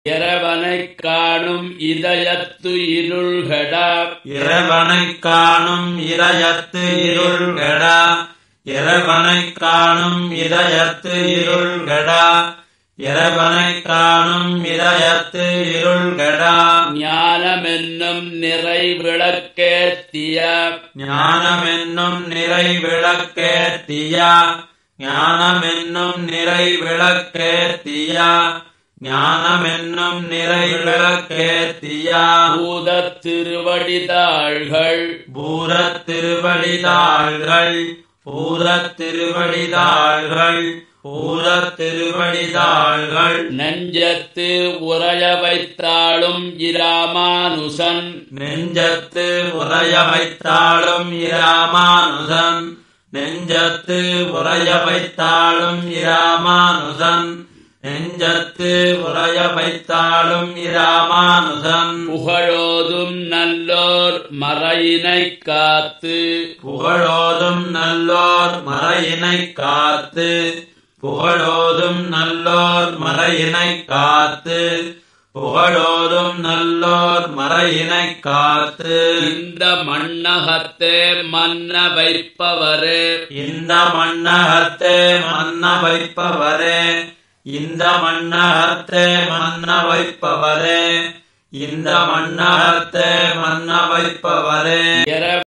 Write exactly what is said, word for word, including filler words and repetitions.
இறைவனைக் காணும் இதயத்து இருள்கெட இறைவனைக் காணும் இதயத்து இருள்கெட இறைவனைக் காணும் இதயத்து இருள்கெட இறைவனைக் காணும் இதயத்து இருள்கெட ஞானமென்னும் நிறை விளக்கேத்திய ஞானமென்னும் நிறை விளக்கேத்திய ஞானமென்னும் நிறை விளக்கேத்திய ஞானமென்னும் நிறை விளக்கேத்திய பூதத் திருவடிதாள்கள் பூரத் திருவடிதாள்கள் பூரத் திருவடிதாள்கள் பூரத் திருவடிதாள்கள் நெஞ்சத்து உறைய வைத்தாளும் இராமானுசன் நெஞ்சத்து உறைய வைத்தாளும் இராமானுசன் நெஞ்சத்து உறைய வைத்தாளும் இராமானுசன் நெஞ்சத்து உறைய வைத்தாளும் இராமானுசன் புகழோதும் நல்லோர் மறையினைக் காத்து புகழோதும் நல்லோர் மறையினைக் காத்து புகழோதும் நல்லோர் மறையினைக் காத்து புகழோதும் நல்லோர் மறையினைக் காத்து இந்த மண்ணகத்தே மன்ன வைப்பவரே இந்த மண்ணகத்தே மன்ன வைப்பவரே இந்த மண்ணகத்தே மன்ன வைப்பவரே இந்த மண்ணகத்தே மன்ன வைப்பவரே